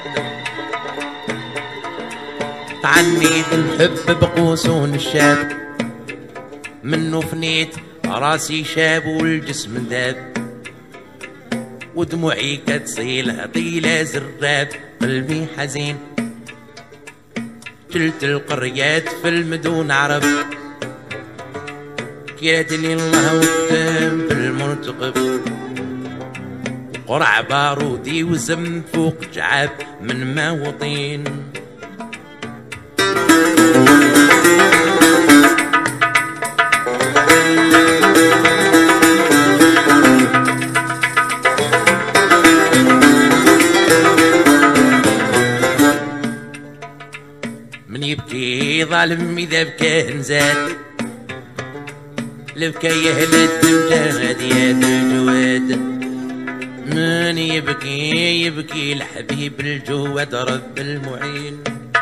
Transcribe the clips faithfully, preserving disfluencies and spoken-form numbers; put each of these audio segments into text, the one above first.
عنيد الحب بقوسون الشاب، منو فنيت راسي شاب والجسم ذاب، ودموعي كتصيل طيلة زراب، قلبي حزين جلت القريات في المدون عرب، كيرات لي الله وكتب بالمرتقب، قرع بارودي وزم فوق جعاب من موطين. من يبكي ظالم إذا بكى نزاد، لبكى يهلد مجاهد يا الجواد، من يبكي يبكي الحبيب الجواد رب المعين.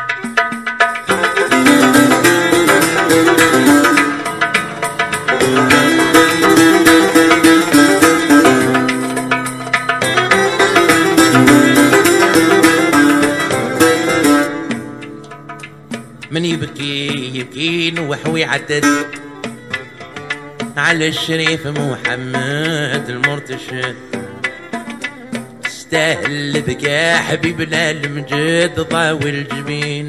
من يبكي يبكي نوحوي عدد على الشريف محمد المرتشد، استاهل بكى حبيبنا المجد ضاوي الجبين.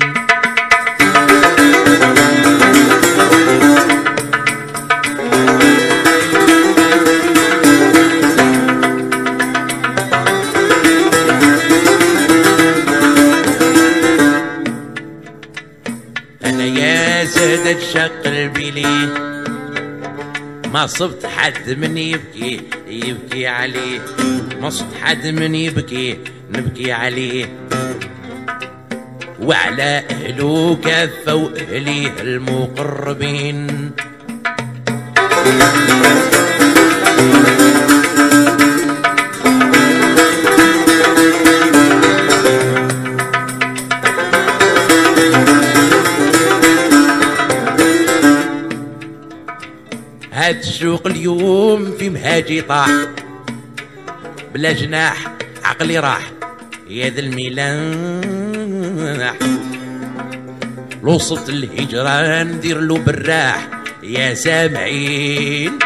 انا يا سادة شق البليه، ما صبت حد من يبكي يبكي عليه، ما صبت حد من يبكي نبكي عليه، وعلى اهله كفوا اهليه المقربين. هاد الشوق اليوم في مهاجي طاح، بلا جناح عقلي راح يا ذا الملاح، لو صبت الهجرة ندير له براح يا سامعين.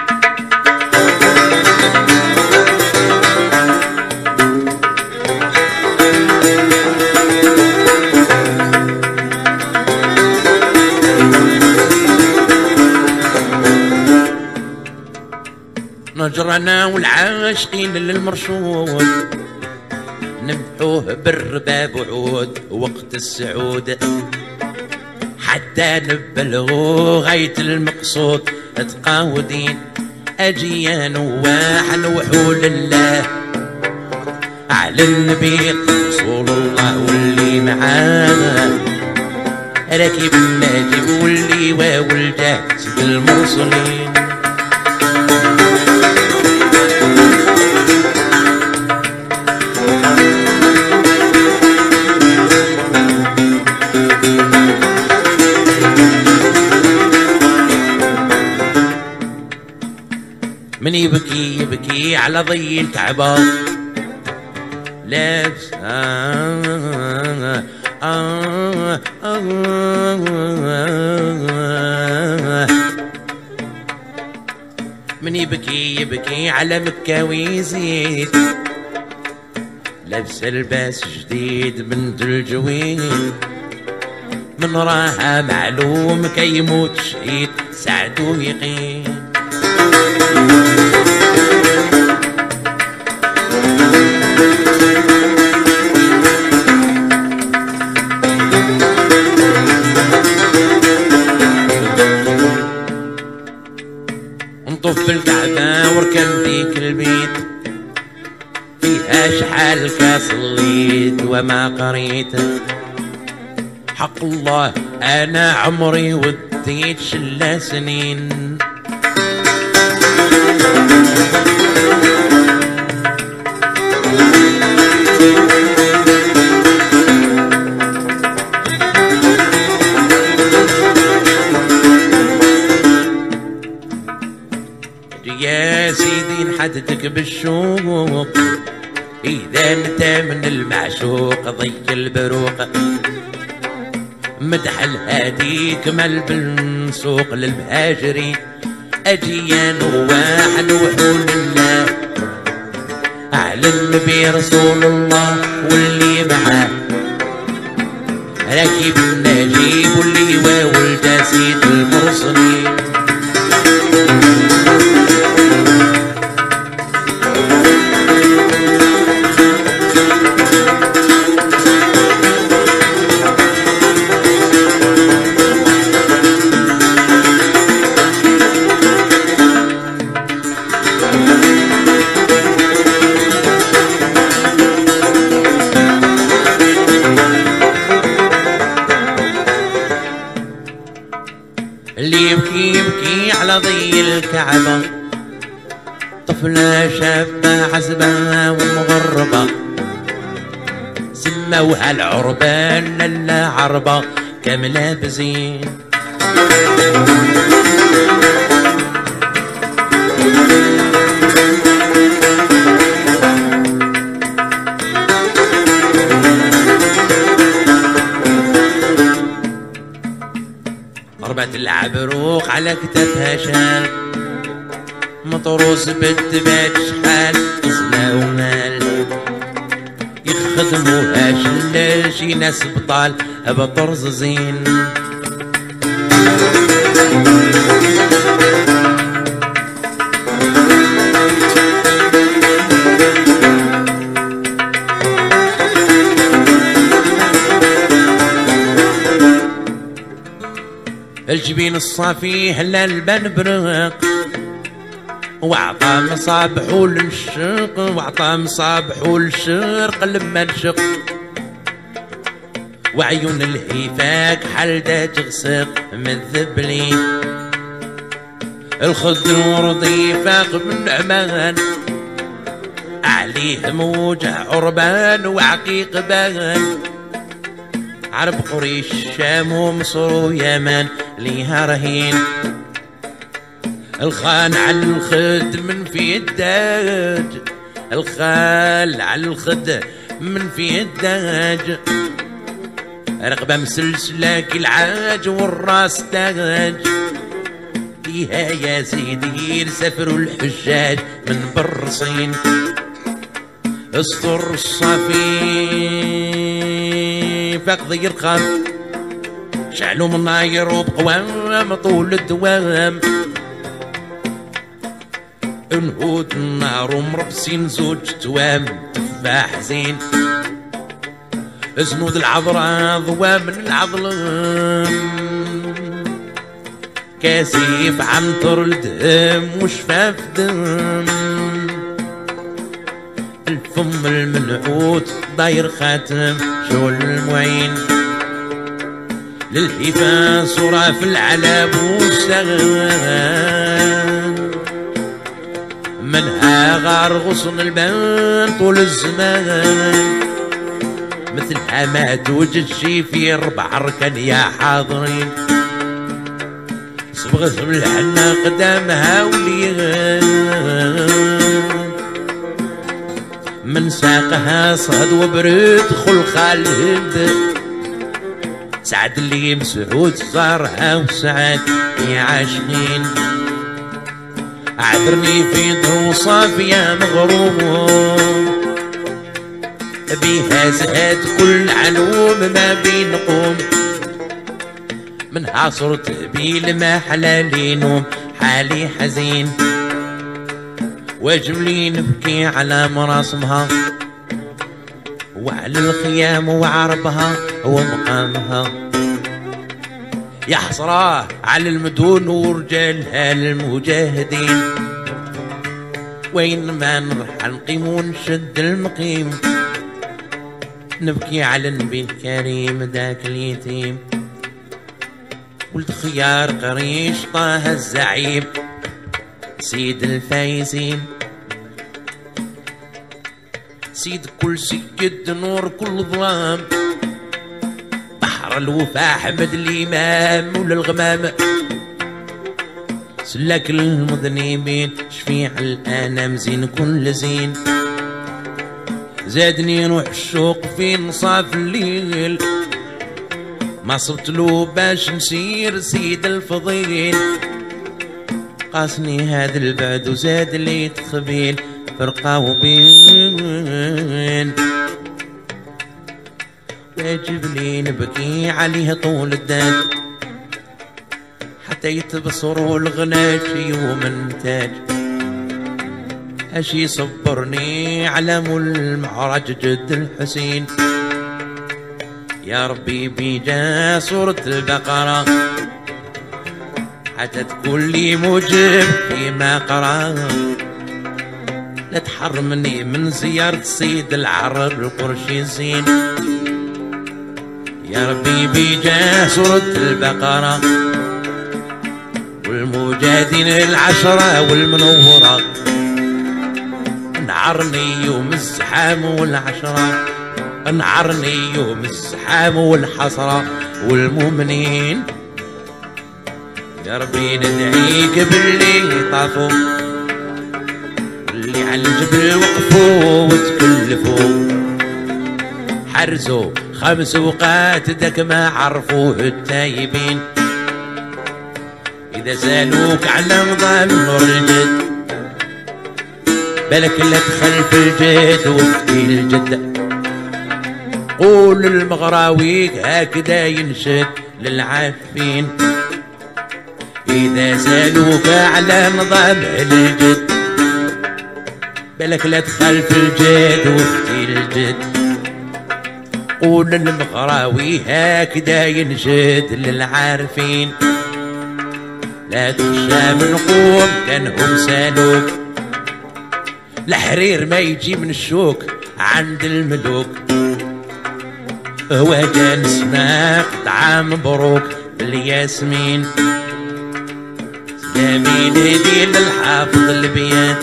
نجرنا والعاشقين للمرشود، نمدحوه بالرباب وعود وقت السعود، حتى نبلغوا غاية المقصود. تقاودين أجي يا نواح نوحوا لله على النبي رسول الله واللي معاه، راكب الناجب واللي واو الجاهز بالمرسلين. من يبكي يبكي على ضي الكعبة، لابس آه آه آه. من يبكي يبكي على مكة ويزيد، لابس لباس جديد من الجويد، من راها معلوم كي يموت شهيد سعدو يقين. نطف بالكعبة وركن ديك البيت، فيها شحال كصليت وما قريت، حق الله أنا عمري وديت شلا سنين. يا سيدي نحددك بالشوق، إذا انت من المعشوق ضي البروق مدح الهادي كمل بالسوق للمهاجرين أجيان وواحد وحول الله أعلن برسول الله واللي معاه راكب النجيب واللي واولد سيد المرسلين اللي يبكي يبكي على ضي الكعبة طفلة شابة عزبة ومغربة سموها العربان للا عربة كاملة بزين ربعت العبروق على كتافها شال مطروس بالدباج شحال صلا ومال يخدموها شلال شي ناس بطال بطرز زين الجبين الصافي هلا البن برق وعطى مصابحو للشرق وعطى مصابحو للشرق لما نشق وعيون الهيفاك حلدة تغسق من ذبلي الخد الوردي فاق من عمان عليه موجه عربان وعقيق بان عرب قريش شام ومصر ويمن ليها رهين الخان على الخد من في الداج الخال على الخد من في الداج رقبة مسلسلة كالعاج والراس تاج ليها يا سيدي سافروا الحجاج من برصين اسطر الصافي فقد يرقم شعلوا مناير وبقوام طول الدوام انهود النار ومربسين زوج توام تفاح زين زنود العذراء ضوا من العظلم كاسيف عنطر الدم وشفاف دم الفم المنعوت داير خاتم شغل المعين للحيفا صورة في العلاب والسغان منها غار غصن البان طول الزمان مثل حماد وجدشي في ربع ركن يا حاضرين صبغت بالحنة قدامها وليان من ساقها صهد وبرد خل خالد سعد اللي مسعود صارها وسعد يا عاشقين عذرني في دروصة يا مغروم بيها زهد كل علوم ما بينقوم منها صرت بيل ما حلالي نوم حالي حزين واجملي نبكي على مراسمها وعلى الخيام وعربها ومقامها يا حسراه على المدن ورجالها المجاهدين وين ما نروح نقيم ونشد المقيم نبكي على النبي الكريم ذاك اليتيم ولد خيار قريش طه الزعيم سيد الفايزين سيد كل سكد نور كل ظلام بحر الوفا احمد الامام ولا الغمام سلك المذنبين شفيع الانام زين كل زين زادني روح الشوق في نصاف الليل ما صبت له باش نسير سيد الفضيل قاسني هذا البعد وزاد لي تخبيل فرقة وبين واجب لي نبكي عليه طول الداد حتى يتبصروا الغناج يوم النتاج اش يصبرني على مول المعرج جد الحسين يا ربي بيجا سورة البقرة حتى تقول لي موجب فيما قرأ لا تحرمني من زيارة سيد العرب القرشي زين يا ربي بيجا سورة البقرة والمجاهدين العشرة والمنورة نعرني يوم الزحام والعشرة نعرني يوم الزحام والحسرة والمؤمنين يا ربي ندعيك باللي طافوا اللي على الجبل وقفوا وتكلفوا حرزوا خمس اوقات داك ما عرفوه التايبين اذا سالوك على نظام نور الجد بالك لا تخل في الجد وفي الجد قول المغراويك هكذا ينشد للعافين إذا سالوك على نظام الجد بالك لا تخل في الجد وفي الجد قول المغراوي هكذا ينشد للعارفين لا تخشى من قوم كانهم سالوك الحرير ما يجي من الشوك عند الملوك هو جا نسمع قطعة مبروك بالياسمين سلامي نهدي للحافظ البيان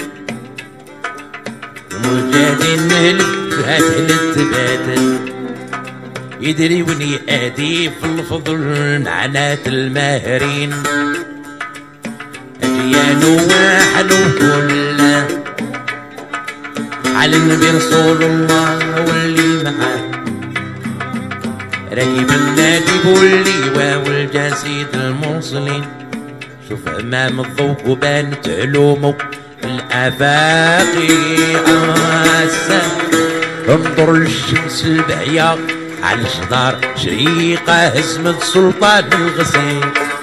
المجاهدين الفهات للتبادل يدري وني ادي في الفضل نعنات الماهرين اجيان واحد وكله على النبي رسول الله واللي معاه راكب النادي واللواء والجسيد المرسلين شوف امام الضوء وبانت علومه الافاقي عسى انظر للشمس البعيا على الجدار شريقه هزمت سلطان الغسيل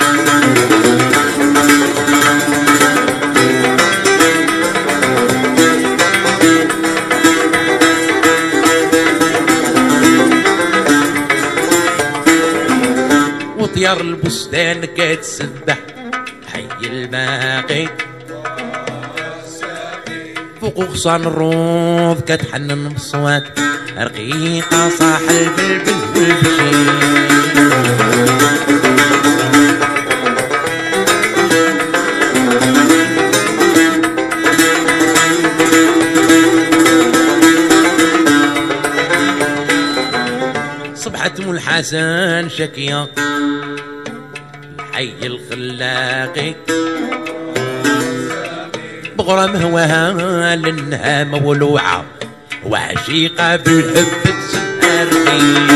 وطيار البستان كتسبح حي الباقي فوق غصان الروض كتحنن بصوات رقيقة صاح البلبل والبشير صبحت ام الحسن شكية الحي الخلاقي بغرام هواها للنهام والوعى وعشيقة بالحب تسمرقي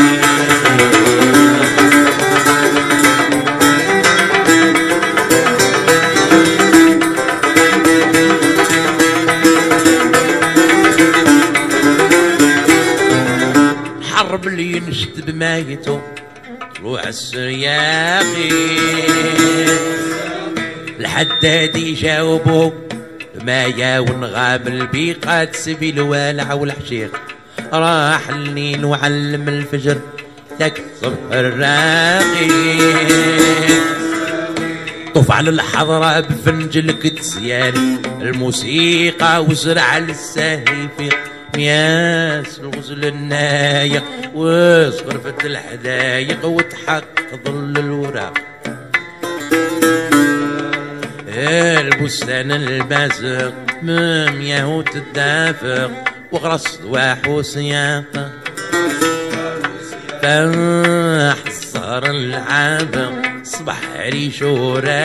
حرب اللي ينشد بمايته طلوع السرياقي الحداد يجاوبوك مايا ونغام البيقات سبيل والع والحشيق راح الليل وعلم الفجر ذاك صبح الراقي طوف على الحضرة بفنجل كتسيان الموسيقى وزرع للساهل في مياس الغزل النايق وصغرفة الحدايق وتحق ظل الوراق البستان البازق ممياه وتدافق وغرس ضواح وسياق فحصر العابق صبح ريش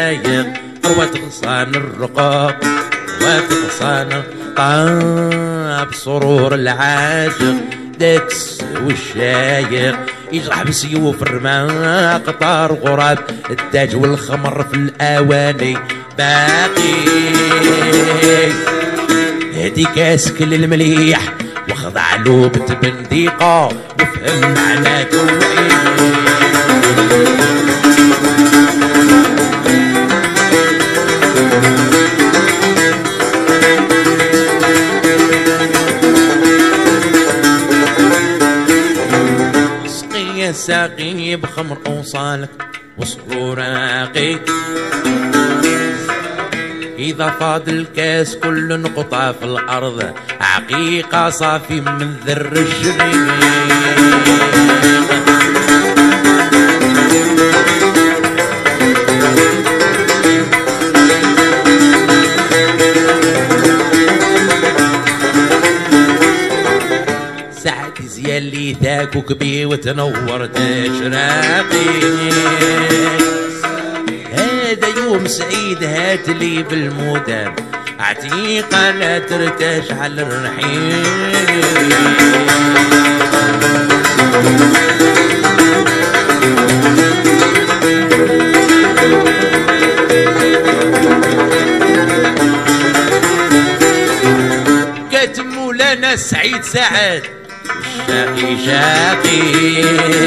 ورايق روات غصان الرقاق روات غصان طاح بسرور العاشق داكس والشايق يجرح بسيوف الرماق قطار غراب التاج والخمر في الاواني باقي هدي كاسك للمليح وخضع له بتبنديقه وفهم معناته وعيه ساقي بخمر اوصالك وسرور راقي اذا فاض الكاس كل نقطة في الارض عقيقة صافي من ذر الشريق يلي ذاك وكبي وتنور تشراقي هذا يوم سعيد هات لي بالمدام عتيقة لا ترتاش على الرحيل كاتم لنا سعيد سعد شاقي شاقي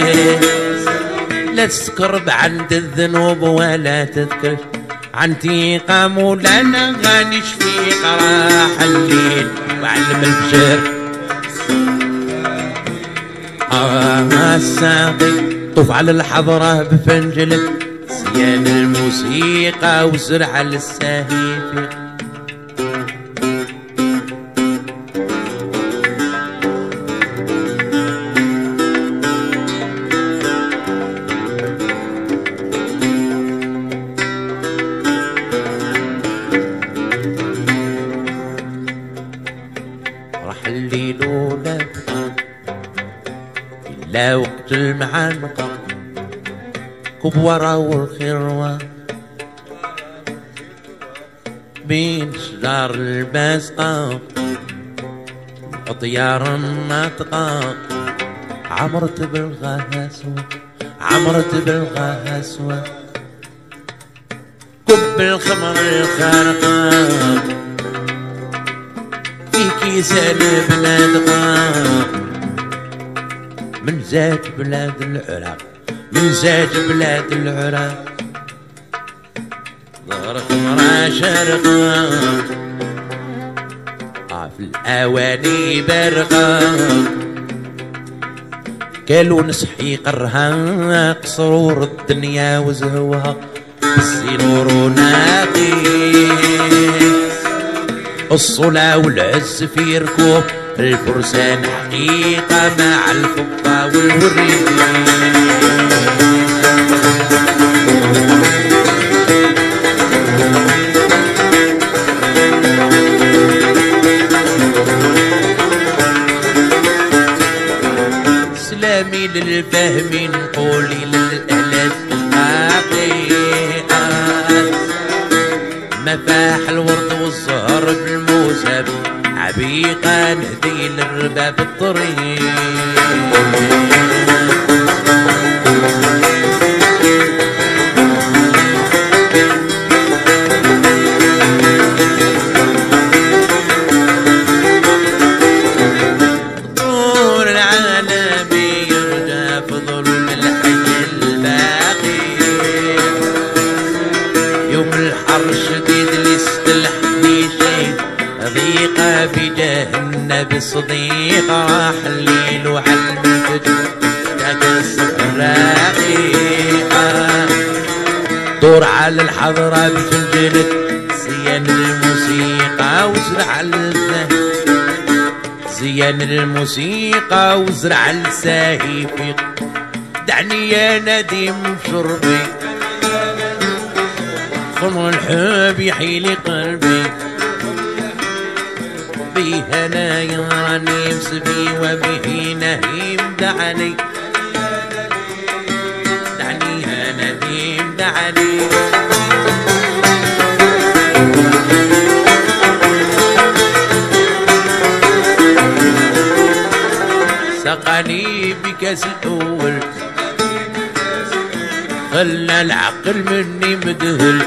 لا تسكرب عند الذنوب ولا تذكر عن تيقة مولانا غاني شفيق راح الليل وعلم الفجر آه الساقي طوف على الحضرة بفنجلك سيان الموسيقى وزرع للسهيفي لا وقت المعانقة كبورة والخروة بين شجار الباسقة أطيار الناطقة عمرت بالغاسوة عمرت بالغاسوة كب الخمر الخارقة في كيسان بنادقة من زاد بلاد العراق من زاد بلاد العراق ظهر خمرة شرقة آه في الأواني برقة كالو نصحي قرها قصرور الدنيا وزهوها بالسنور وناقي الصلاة والعز في ركوب الفرسان حقيقة مع الفضة والوريد سلامي للفاهمين قولي للأهل الحقيقة مفاح الورد والزهر بالموسم عبيقة نهدي للرباب الطريق طول العالم يرجع في ظلم الحي الباقي يوم الحر الشديد اللي استلحني شيء ضيقة بجهنم بصديقة راح الليل وعلم الفجر تكسر الرقيقة دور على الحضرة بفنجلك زين الموسيقى وزرع الزهر زين الموسيقى وزرع السهيفي دعني يا نديم شربي خمر الحب يحيلي قلبي به انا يراني مسبي وبه نهيم دعني دعني يا نديم دعني سقاني بكاس الأول خلى العقل مني مدهل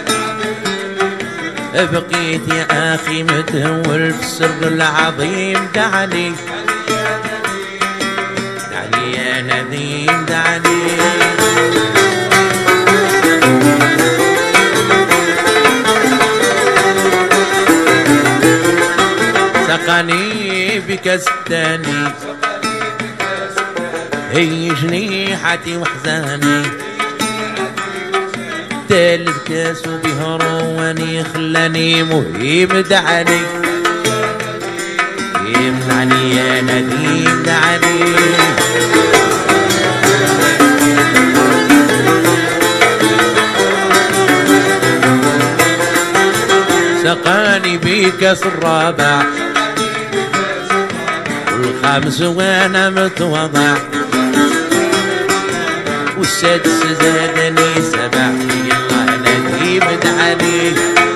بقيت يا أخي متهول في السر العظيم دعني دعني يا نديم دعني سقاني بكاس الثاني هي جنيحتي وحزاني تالت كاس وبه رواني خلاني مهيم دعني يمنعني يا نديم دعني سقاني بكاس الرابع والخامس وانا متوضع والسادس زادني سبع يلا نديم دعني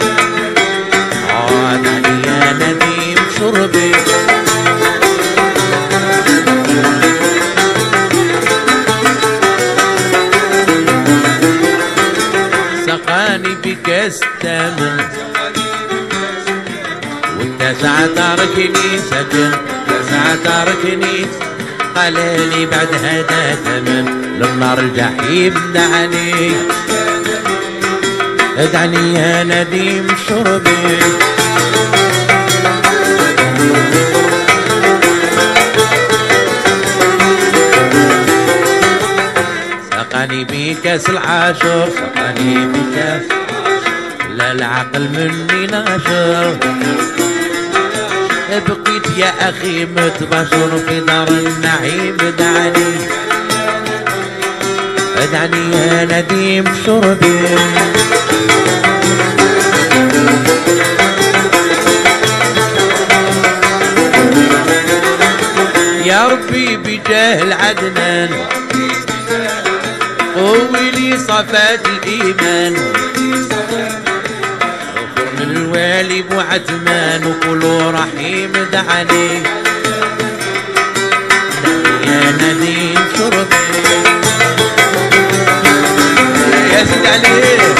اه دعني يا نديم شربي سقاني بكاس الثامن والتاسع تركني سكن تاسع تركني قال لي بعد هذا ثمن للنار الجحيم دعني دعني يا نديم شربي سقاني بكاس العاشر سقاني بكاس لا العقل مني ناشر بقيت يا أخي متبشر في دار النعيم دعني دعني يا نديم شربي يا ربي بجاه العدنان قوي لي صفات الإيمان من الوالي بو عثمان وكلو رحيم دعني يا نديم شربي يا سيد عليه